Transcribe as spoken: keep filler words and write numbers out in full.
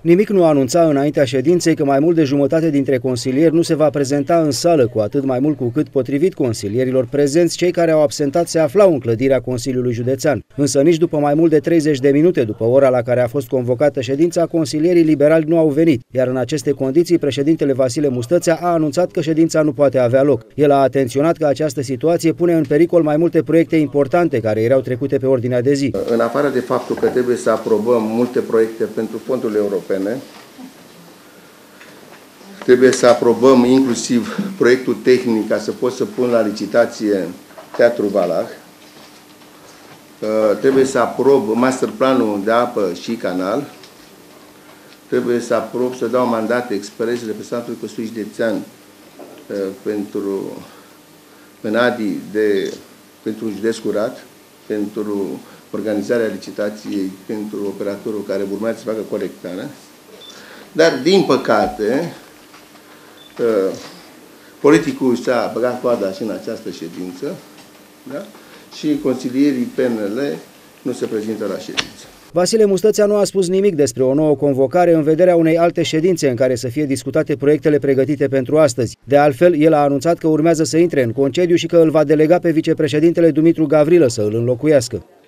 Nimic nu anunța înaintea ședinței că mai mult de jumătate dintre consilieri nu se va prezenta în sală, cu atât mai mult cu cât, potrivit consilierilor prezenți, cei care au absentat se aflau în clădirea Consiliului Județean. Însă nici după mai mult de treizeci de minute după ora la care a fost convocată ședința, consilierii liberali nu au venit, iar în aceste condiții președintele Vasile Mustățea a anunțat că ședința nu poate avea loc. El a atenționat că această situație pune în pericol mai multe proiecte importante care erau trecute pe ordinea de zi. În afară de faptul că trebuie să aprobăm multe proiecte pentru fondurile europene, trebuie să aprobăm inclusiv proiectul tehnic ca să pot să pun la licitație Teatrul Valach. Trebuie să aprob masterplanul de apă și canal. Trebuie să aprob, să dau mandat expres reprezentantului Consiliului Județean pentru Menadi de pentru un județ curat, pentru organizarea licitației pentru operatorul care urmează să facă colectarea. Dar, din păcate, politicul și-a băgat coada și în această ședință, da? Și consilierii P N L nu se prezintă la ședință. Vasile Mustățea nu a spus nimic despre o nouă convocare în vederea unei alte ședințe în care să fie discutate proiectele pregătite pentru astăzi. De altfel, el a anunțat că urmează să intre în concediu și că îl va delega pe vicepreședintele Dumitru Gavrilă să îl înlocuiască.